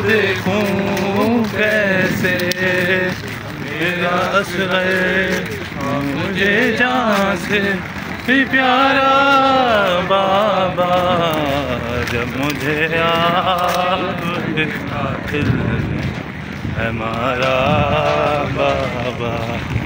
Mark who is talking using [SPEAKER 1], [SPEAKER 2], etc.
[SPEAKER 1] देखूं कैसे मेरा असग़र मुझे जान से भी प्यारा बाबा, जब मुझे याद दिल है हमारा बाबा।